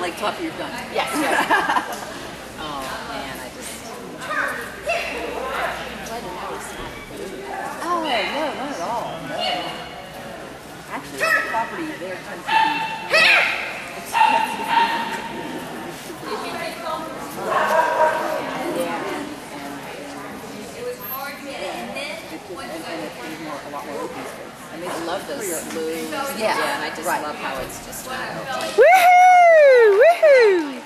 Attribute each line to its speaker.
Speaker 1: like top of your gun.
Speaker 2: Yes.
Speaker 1: Oh man, I just. Oh no, not at all. No. Actually, the property there tends to be expensive. A lot more open space. I mean, I love those blues. Yeah, and I just love how it's just, you know, like...
Speaker 3: Woohoo! Woohoo!